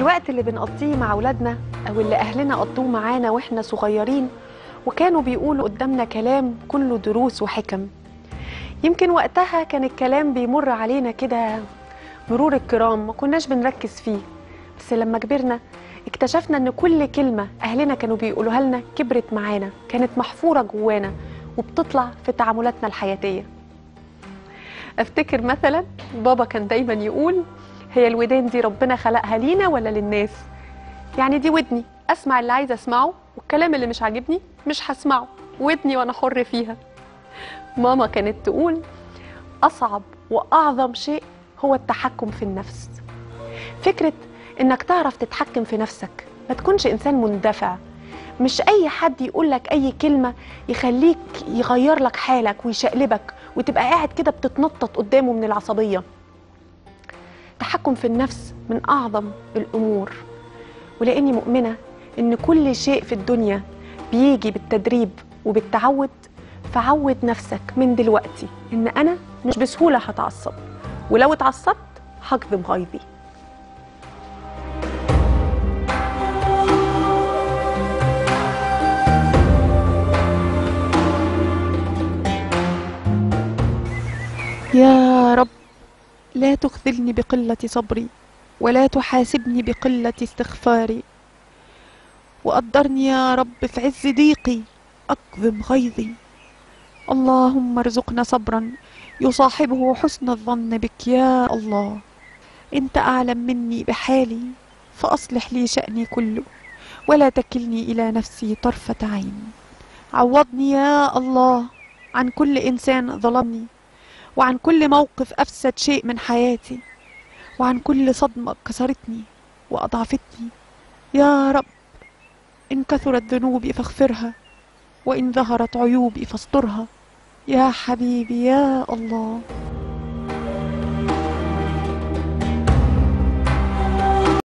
الوقت اللي بنقضيه مع أولادنا أو اللي أهلنا قضوه معانا وإحنا صغيرين وكانوا بيقولوا قدامنا كلام كله دروس وحكم. يمكن وقتها كان الكلام بيمر علينا كده مرور الكرام، ما كناش بنركز فيه، بس لما كبرنا اكتشفنا إن كل كلمة أهلنا كانوا بيقولوها لنا كبرت معانا، كانت محفورة جوانا وبتطلع في تعاملاتنا الحياتية. أفتكر مثلا بابا كان دايما يقول: هي الودان دي ربنا خلقها لينا ولا للناس؟ يعني دي ودني اسمع اللي عايزه اسمعه، والكلام اللي مش عاجبني مش هسمعه، ودني وانا حر فيها. ماما كانت تقول: اصعب واعظم شيء هو التحكم في النفس. فكره انك تعرف تتحكم في نفسك، ما تكونش انسان مندفع، مش اي حد يقول لك اي كلمه يخليك يغير لك حالك ويشقلبك وتبقى قاعد كده بتتنطط قدامه من العصبيه. التحكم في النفس من أعظم الأمور، ولأني مؤمنة إن كل شيء في الدنيا بيجي بالتدريب وبالتعود، فعود نفسك من دلوقتي إن أنا مش بسهولة هتعصب، ولو اتعصبت هكظم غيظي. يا رب، لا تخذلني بقلة صبري، ولا تحاسبني بقلة استغفاري، وقدرني يا رب في عز ضيقي أكظم غيظي. اللهم ارزقنا صبرا يصاحبه حسن الظن بك يا الله. انت أعلم مني بحالي، فأصلح لي شأني كله، ولا تكلني إلى نفسي طرفة عين. عوضني يا الله عن كل إنسان ظلمني، وعن كل موقف أفسد شيء من حياتي، وعن كل صدمة كسرتني وأضعفتني. يا رب، إن كثرت ذنوبي فاغفرها، وإن ظهرت عيوبي فاسترها. يا حبيبي يا الله.